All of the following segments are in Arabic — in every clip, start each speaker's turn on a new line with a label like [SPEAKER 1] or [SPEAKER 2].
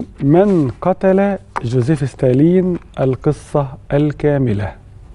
[SPEAKER 1] من قتل جوزيف ستالين؟ القصة الكاملة.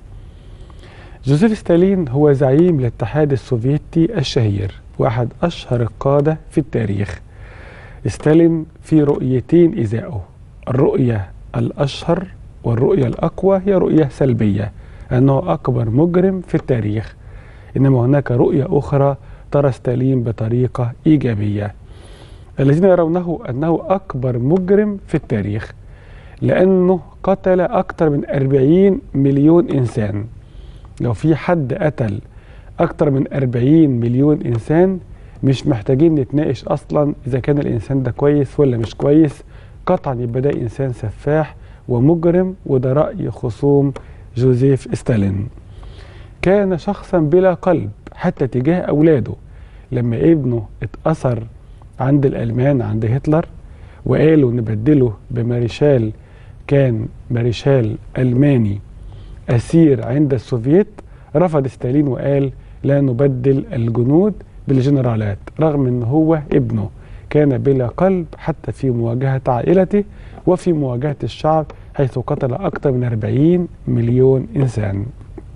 [SPEAKER 1] جوزيف ستالين هو زعيم الاتحاد السوفيتي الشهير، واحد أشهر القادة في التاريخ. ستالين في رؤيتين إزاءه، الرؤية الأشهر والرؤية الأقوى هي رؤية سلبية، أنه أكبر مجرم في التاريخ. إنما هناك رؤية أخرى ترى ستالين بطريقة إيجابية. الذين يرونه أنه أكبر مجرم في التاريخ لأنه قتل أكثر من 40 مليون إنسان. لو في حد قتل أكثر من 40 مليون إنسان مش محتاجين نتناقش أصلا إذا كان الإنسان ده كويس ولا مش كويس، قطعا يبقى ده إنسان سفاح ومجرم، وده رأي خصوم جوزيف ستالين. كان شخصا بلا قلب حتى تجاه أولاده. لما ابنه اتأثر عند الألمان عند هتلر وقالوا نبدله بماريشال، كان ماريشال ألماني أسير عند السوفييت، رفض ستالين وقال لا نبدل الجنود بالجنرالات، رغم أنه هو ابنه كان بلا قلب حتى في مواجهة عائلته وفي مواجهة الشعب، حيث قتل أكثر من 40 مليون إنسان.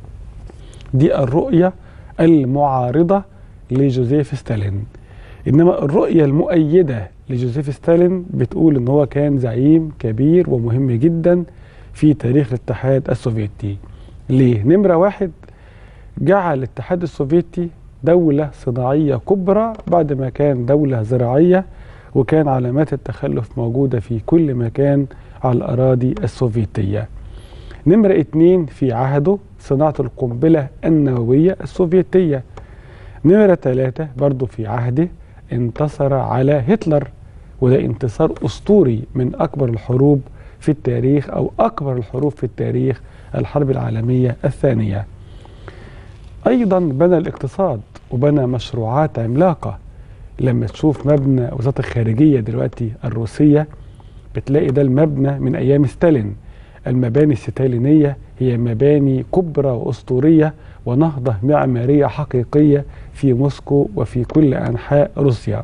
[SPEAKER 1] دي الرؤية المعارضة لجوزيف ستالين. إنما الرؤية المؤيدة لجوزيف ستالين بتقول إن هو كان زعيم كبير ومهم جدا في تاريخ الاتحاد السوفيتي. ليه؟ نمرة واحد، جعل الاتحاد السوفيتي دولة صناعية كبرى بعد ما كان دولة زراعية، وكان علامات التخلف موجودة في كل مكان على الأراضي السوفيتية. نمرة اتنين، في عهده صناعة القنبلة النووية السوفيتية. نمرة ثلاثة، برضو في عهده انتصر على هتلر، وده انتصار أسطوري من أكبر الحروب في التاريخ أو أكبر الحروب في التاريخ، الحرب العالمية الثانية. أيضا بنى الاقتصاد وبنى مشروعات عملاقة. لما تشوف مبنى وزارة الخارجية دلوقتي الروسية بتلاقي ده المبنى من أيام ستالين. المباني الستالينية هي مباني كبرى وأسطورية ونهضة معمارية حقيقية في موسكو وفي كل أنحاء روسيا.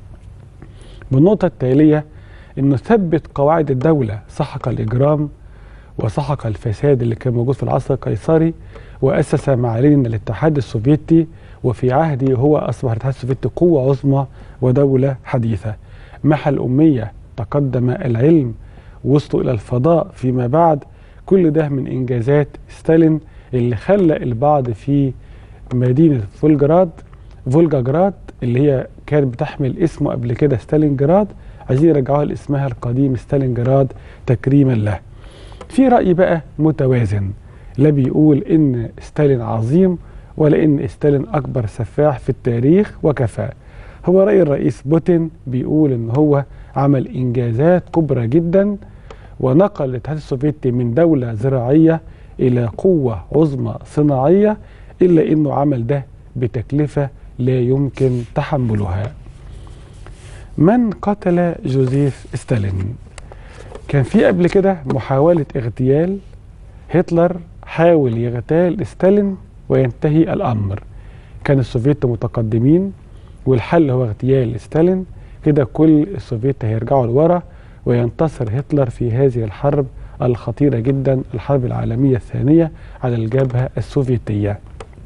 [SPEAKER 1] بالنقطة التالية أنه ثبت قواعد الدولة، سحق الإجرام وسحق الفساد اللي كان موجود في العصر القيصري، وأسس معالين الاتحاد السوفيتي، وفي عهده هو أصبح الاتحاد السوفيتي قوة عظمى ودولة حديثة. محى الأمية، تقدم العلم، وصلوا إلى الفضاء فيما بعد. كل ده من إنجازات ستالين اللي خلى البعض في مدينة فولجاجراد اللي هي كانت بتحمل اسمه قبل كده ستالينجراد، عايزين يرجعوها لاسمها القديم ستالينجراد تكريما له. في رأي بقى متوازن، لا بيقول إن ستالين عظيم ولا إن ستالين أكبر سفاح في التاريخ وكفى. هو رأي الرئيس بوتين بيقول إن هو عمل إنجازات كبرى جدا ونقل الاتحاد السوفيتي من دولة زراعية إلى قوة عظمى صناعية، إلا إنه عمل ده بتكلفة لا يمكن تحملها. من قتل جوزيف ستالين؟ كان في قبل كده محاولة اغتيال. هتلر حاول يغتال ستالين وينتهي الأمر. كان السوفيت متقدمين والحل هو اغتيال ستالين، كده كل السوفيت هيرجعوا لورا وينتصر هتلر في هذه الحرب الخطيرة جدا، الحرب العالمية الثانية على الجبهة السوفيتية.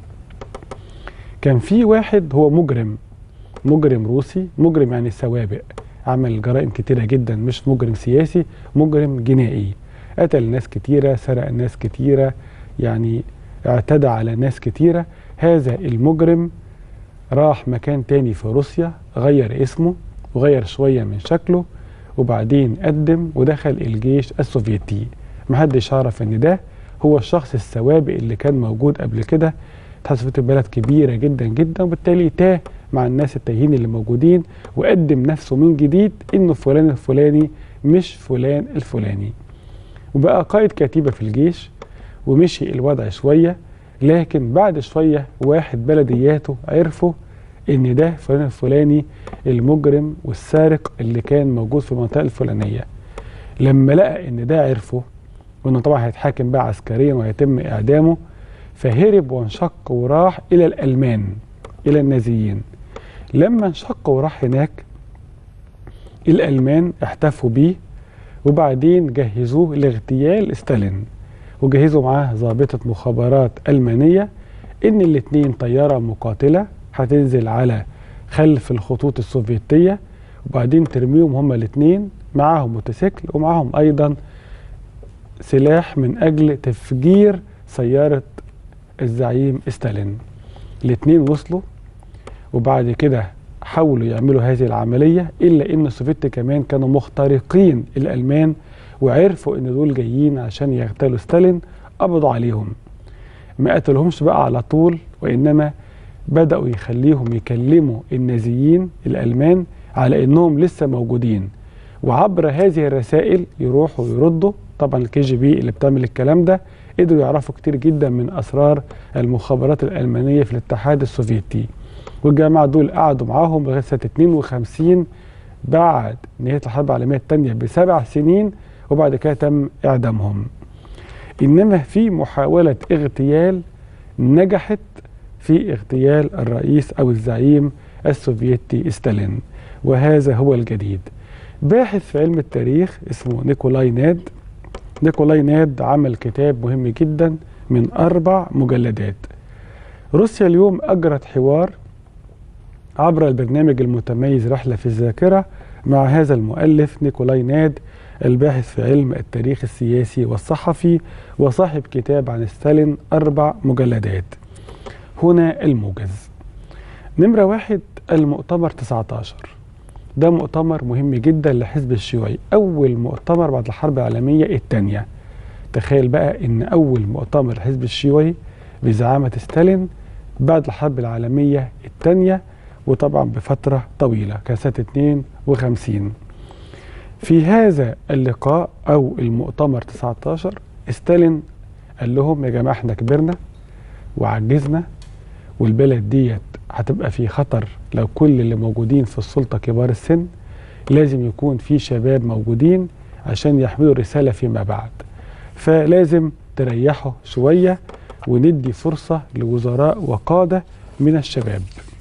[SPEAKER 1] كان في واحد هو مجرم روسي، مجرم يعني سوابق، عمل جرائم كتيرة جدا، مش مجرم سياسي، مجرم جنائي، قتل ناس كتيرة، سرق ناس كتيرة، يعني اعتدى على ناس كتيرة. هذا المجرم راح مكان تاني في روسيا، غير اسمه وغير شوية من شكله، وبعدين قدم ودخل الجيش السوفيتي. محدش عرف ان ده هو الشخص السوابق اللي كان موجود قبل كده. الاتحاد السوفيتي بلد كبيرة جدا جدا، وبالتالي تاه مع الناس التايهين اللي موجودين، وقدم نفسه من جديد انه فلان الفلاني مش فلان الفلاني، وبقى قائد كتيبة في الجيش. ومشي الوضع شوية، لكن بعد شوية واحد بلدياته عرفوا ان ده فلان الفلاني المجرم والسارق اللي كان موجود في المنطقة الفلانية. لما لقى ان ده عرفه وانه طبعا هيتحاكم بقى عسكريا وهيتم اعدامه، فهرب وانشق وراح الى الالمان، الى النازيين. لما انشق وراح هناك الالمان احتفوا بيه وبعدين جهزوه لاغتيال ستالين، وجهزوا معاه ضابطة مخابرات ألمانية إن الاتنين طيارة مقاتلة هتنزل على خلف الخطوط السوفيتية، وبعدين ترميهم هما الاتنين، معاهم موتوسيكل ومعاهم أيضا سلاح من أجل تفجير سيارة الزعيم ستالين. الاتنين وصلوا، وبعد كده حاولوا يعملوا هذه العملية، إلا إن السوفيت كمان كانوا مخترقين الألمان وعرفوا إن دول جايين عشان يغتالوا ستالين. قبضوا عليهم، ما قتلهمش بقى على طول، وإنما بدأوا يخليهم يكلموا النازيين الألمان على إنهم لسه موجودين، وعبر هذه الرسائل يروحوا يردوا. طبعا الكي جي بي اللي بتعمل الكلام ده قدروا يعرفوا كتير جدا من أسرار المخابرات الألمانية في الاتحاد السوفيتي، والجماعة دول قعدوا معاهم لغاية سنة 52 بعد نهاية الحرب العالمية الثانية ب7 سنين، وبعد كده تم إعدامهم. إنما في محاولة اغتيال نجحت في اغتيال الرئيس أو الزعيم السوفيتي ستالين، وهذا هو الجديد. باحث في علم التاريخ اسمه نيكولاي ناد. نيكولاي ناد عمل كتاب مهم جدا من 4 مجلدات. روسيا اليوم أجرت حوار عبر البرنامج المتميز رحلة في الذاكرة مع هذا المؤلف نيكولاي ناد، الباحث في علم التاريخ السياسي والصحفي وصاحب كتاب عن ستالين 4 مجلدات. هنا الموجز. نمرة 1، المؤتمر 19. ده مؤتمر مهم جدا لحزب الشيوعي، أول مؤتمر بعد الحرب العالمية الثانية. تخيل بقى إن أول مؤتمر الحزب الشيوعي بزعامة ستالين بعد الحرب العالمية الثانية، وطبعا بفترة طويلة، كان سنة 52. في هذا اللقاء أو المؤتمر 19 ستالين قال لهم: يا جماعة احنا كبرنا وعجزنا، والبلد ديت هتبقى في خطر لو كل اللي موجودين في السلطة كبار السن، لازم يكون في شباب موجودين عشان يحملوا الرسالة فيما بعد، فلازم تريحوا شوية وندي فرصة لوزراء وقادة من الشباب.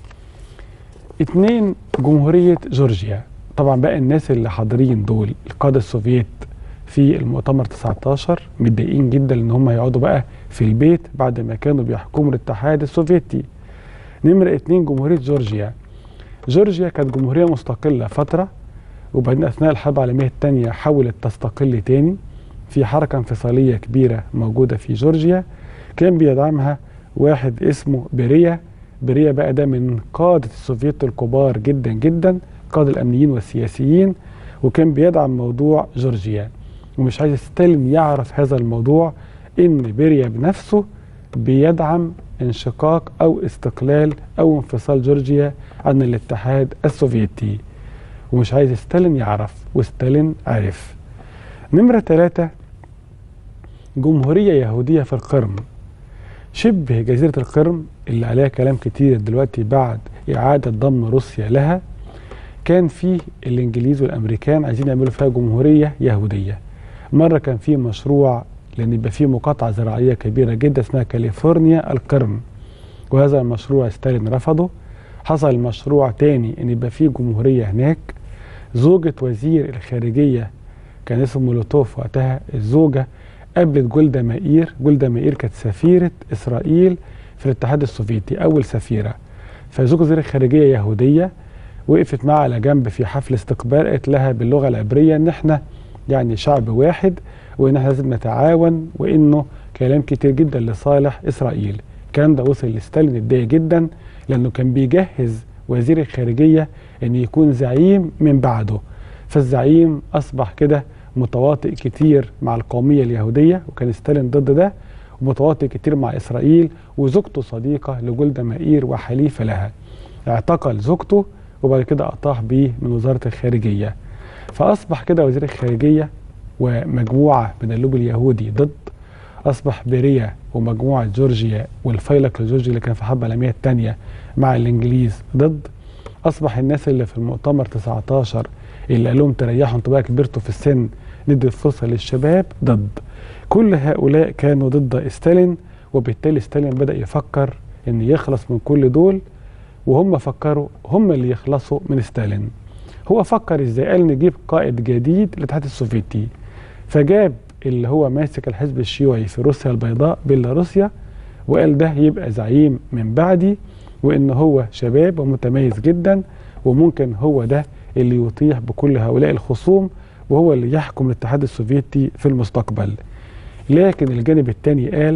[SPEAKER 1] 2، جمهورية جورجيا. طبعا بقى الناس اللي حاضرين دول القادة السوفيت في المؤتمر 19 متضايقين جدا ان هم يقعدوا بقى في البيت بعد ما كانوا بيحكموا الاتحاد السوفيتي. نمرة 2، جمهورية جورجيا. جورجيا كانت جمهورية مستقلة فترة، وبعدين أثناء الحرب العالمية الثانية حاولت تستقل تاني. في حركة انفصالية كبيرة موجودة في جورجيا كان بيدعمها واحد اسمه بيريا. بيريا بقى ده من قادة السوفيت الكبار جدا جدا، قادة الأمنيين والسياسيين، وكان بيدعم موضوع جورجيا، ومش عايز ستالين يعرف هذا الموضوع، إن بيريا بنفسه بيدعم انشقاق أو استقلال أو انفصال جورجيا عن الاتحاد السوفيتي، ومش عايز ستالين يعرف، وستالين عرف. نمرة 3، جمهورية يهودية في القرم. شبه جزيرة القرم اللي عليها كلام كتير دلوقتي بعد إعادة ضم روسيا لها، كان فيه الإنجليز والأمريكان عايزين يعملوا فيها جمهورية يهودية. مرة كان فيه مشروع لأن يبقى فيه مقاطعة زراعية كبيرة جدا اسمها كاليفورنيا القرم، وهذا المشروع ستالين رفضه. حصل مشروع تاني إن يبقى فيه جمهورية هناك. زوجة وزير الخارجية كان اسمه مولوتوف وقتها، الزوجة قابلت جولدا مائير. جولدا مائير كانت سفيرة إسرائيل في الاتحاد السوفيتي، أول سفيرة. فزوجة وزير الخارجية يهودية وقفت معها على جنب في حفل استقبال، قالت لها باللغة العبرية إن احنا يعني شعب واحد، وإن احنا لازم نتعاون، وإنه كلام كتير جدا لصالح إسرائيل. الكلام ده وصل لستالين، اتضايق جدا لأنه كان بيجهز وزير الخارجية إن يكون زعيم من بعده. فالزعيم أصبح كده متواطئ كتير مع القومية اليهودية، وكان ستالين ضد ده، ومتواطئ كتير مع إسرائيل. وزوجته صديقة لجولدا مائير وحليفة لها. اعتقل زوجته وبعد كده أطاح بيه من وزارة الخارجية. فأصبح كده وزير الخارجية ومجموعة من اللوبي اليهودي ضد. أصبح بيريا ومجموعة جورجيا والفيلق الجورجي اللي كان في الحرب العالمية الثانية مع الإنجليز ضد. أصبح الناس اللي في المؤتمر 19 اللي قال لهم تريحوا انتوا بقى كبرتوا في السن، ندي الفرصة للشباب، ضد. كل هؤلاء كانوا ضد ستالين، وبالتالي ستالين بدأ يفكر إن يخلص من كل دول، وهم فكروا هم اللي يخلصوا من ستالين. هو فكر ازاي؟ قال نجيب قائد جديد للاتحاد السوفيتي، فجاب اللي هو ماسك الحزب الشيوعي في روسيا البيضاء بيلاروسيا، وقال ده يبقى زعيم من بعدي، وان هو شباب ومتميز جدا، وممكن هو ده اللي يطيح بكل هؤلاء الخصوم، وهو اللي يحكم الاتحاد السوفيتي في المستقبل. لكن الجانب الثاني قال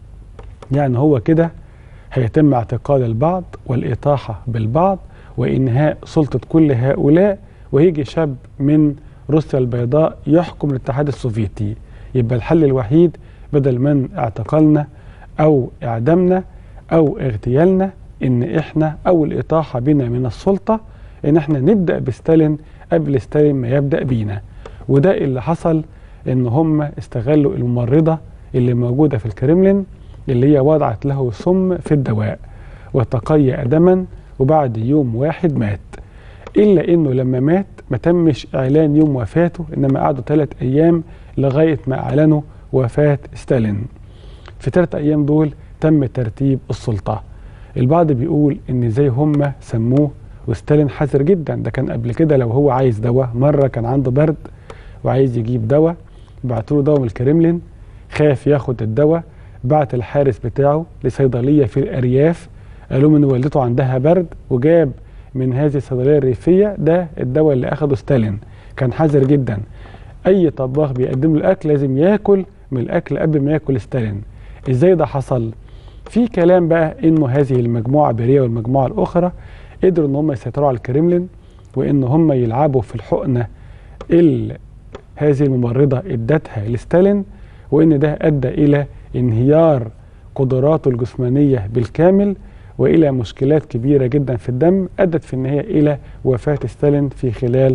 [SPEAKER 1] يعني هو كده هيتم اعتقال البعض والإطاحة بالبعض وإنهاء سلطة كل هؤلاء، ويجي شاب من روسيا البيضاء يحكم الاتحاد السوفيتي. يبقى الحل الوحيد بدل من اعتقالنا أو إعدامنا أو اغتيالنا إن إحنا أو الإطاحة بنا من السلطة، إن إحنا نبدأ بستالين قبل ستالين ما يبدأ بينا. وده اللي حصل، إن هم استغلوا الممرضة اللي موجودة في الكرملين اللي هي وضعت له سم في الدواء وتقيأ دما، وبعد يوم واحد مات. إلا إنه لما مات ما تمش إعلان يوم وفاته، إنما قعدوا 3 أيام لغاية ما أعلنوا وفاة ستالين. في 3 أيام دول تم ترتيب السلطة. البعض بيقول إن زي هم سموه، وستالين حذر جدا، ده كان قبل كده لو هو عايز دواء، مرة كان عنده برد وعايز يجيب دواء، بعتوله دواء من الكرملين، خاف ياخد الدواء، بعت الحارس بتاعه لصيدلية في الأرياف، قالوا ان والدته عندها برد، وجاب من هذه الصيدلية الريفية ده الدواء اللي أخده ستالين. كان حذر جدا، أي طباخ بيقدم له الأكل لازم ياكل من الأكل قبل ما ياكل ستالين. إزاي ده حصل؟ في كلام بقى إنه هذه المجموعة برية والمجموعة الأخرى قدروا إن هم يسيطروا على الكرملين، وإن هم يلعبوا في الحقنة اللي هذه الممرضة ادتها لستالين، وإن ده أدى إلى انهيار قدراته الجسمانية بالكامل وإلى مشكلات كبيرة جدا في الدم، أدت في النهاية إلى وفاة ستالين في خلال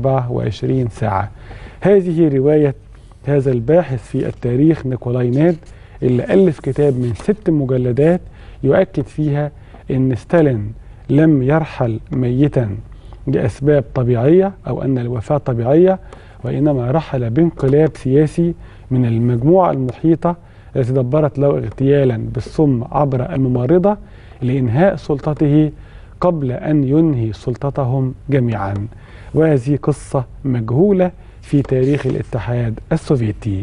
[SPEAKER 1] 24 ساعة. هذه رواية هذا الباحث في التاريخ نيكولاي ناد، اللي ألف كتاب من 6 مجلدات يؤكد فيها أن ستالين لم يرحل ميتا لأسباب طبيعية أو أن الوفاة طبيعية، وإنما رحل بانقلاب سياسي من المجموعة المحيطة التي دبرت له اغتيالا بالسم عبر الممرضة لإنهاء سلطته قبل أن ينهي سلطتهم جميعا. وهذه قصة مجهولة في تاريخ الاتحاد السوفيتي.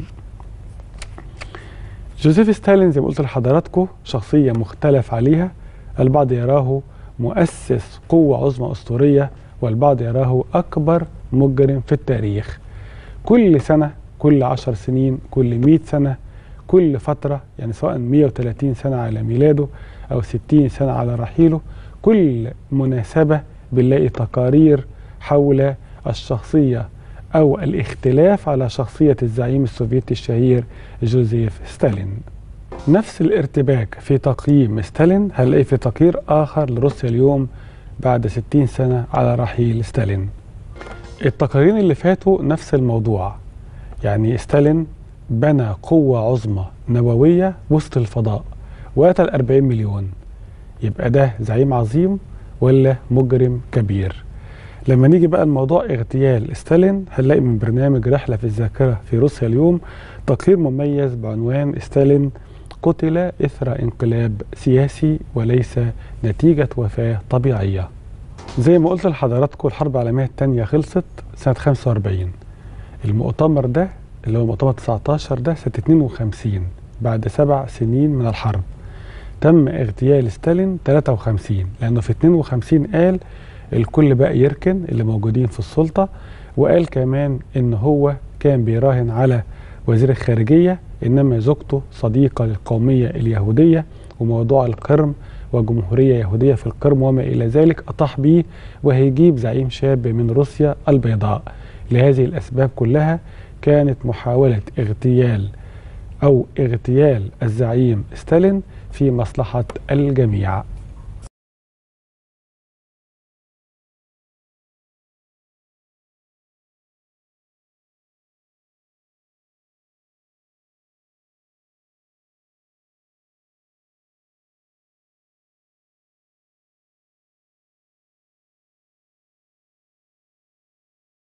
[SPEAKER 1] جوزيف ستالين زي ما قلت لحضراتكم شخصية مختلف عليها، البعض يراه مؤسس قوة عظمى أسطورية، والبعض يراه أكبر مجرم في التاريخ. كل سنة، كل 10 سنين، كل 100 سنة، كل فترة، يعني سواء 130 سنة على ميلاده أو 60 سنة على رحيله، كل مناسبة بنلاقي تقارير حول الشخصية أو الاختلاف على شخصية الزعيم السوفيتي الشهير جوزيف ستالين. نفس الارتباك في تقييم ستالين هنلاقي في تقرير آخر لروسيا اليوم بعد 60 سنة على رحيل ستالين. التقارير اللي فاتوا نفس الموضوع، يعني ستالين بنى قوة عظمى نووية وسط الفضاء وقتل 40 مليون. يبقى ده زعيم عظيم ولا مجرم كبير؟ لما نيجي بقى الموضوع اغتيال ستالين، هنلاقي من برنامج رحلة في الذاكرة في روسيا اليوم تقرير مميز بعنوان ستالين قتل إثر انقلاب سياسي وليس نتيجة وفاة طبيعية. زي ما قلت لحضراتكم الحرب العالمية الثانية خلصت سنة 45. المؤتمر ده اللي هو مؤتمر 19 ده سنة 52 بعد 7 سنين من الحرب. تم اغتيال ستالين 53، لأنه في 52 قال الكل بقى يركن اللي موجودين في السلطة، وقال كمان إن هو كان بيراهن على وزير الخارجية، إنما زوجته صديقة للقومية اليهودية، وموضوع القرم وجمهورية يهودية في القرم وما إلى ذلك أطاح بيه، وهيجيب زعيم شاب من روسيا البيضاء. لهذه الأسباب كلها كانت محاولة اغتيال الزعيم ستالين في مصلحة الجميع.